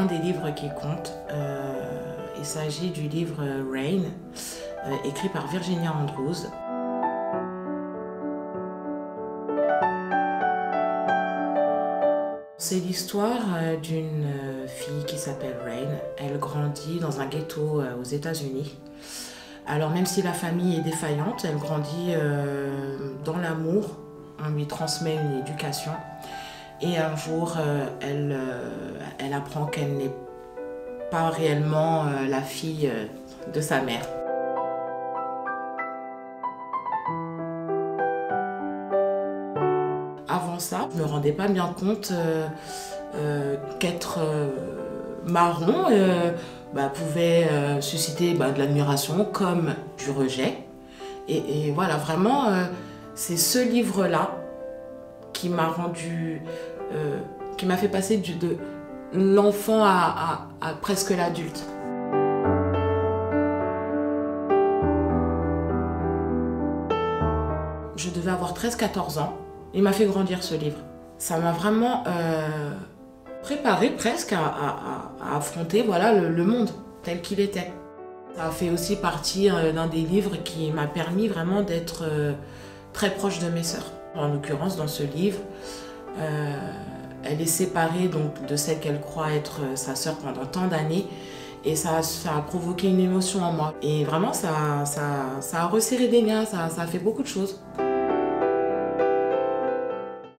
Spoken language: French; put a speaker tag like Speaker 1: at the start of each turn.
Speaker 1: un des livres qui compte. Il s'agit du livre Rain, écrit par Virginia Andrews. C'est l'histoire d'une fille qui s'appelle Rain. Elle grandit dans un ghetto aux États-Unis. Alors même si la famille est défaillante, elle grandit dans l'amour. On lui transmet une éducation. Et un jour, elle apprend qu'elle n'est pas réellement la fille de sa mère. Avant ça, je ne me rendais pas bien compte qu'être marron pouvait susciter de l'admiration comme du rejet. Et voilà, vraiment, c'est ce livre-là qui m'a rendu, qui m'a fait passer de l'enfant à presque l'adulte. Je devais avoir 13-14 ans. Il m'a fait grandir ce livre. Ça m'a vraiment préparé presque à affronter le monde tel qu'il était. Ça a fait aussi partie d'un des livres qui m'a permis vraiment d'être très proche de mes sœurs. En l'occurrence, dans ce livre, elle est séparée donc, de celle qu'elle croit être sa sœur pendant tant d'années. Et ça a provoqué une émotion en moi. Et vraiment, ça a resserré des liens, ça a fait beaucoup de choses.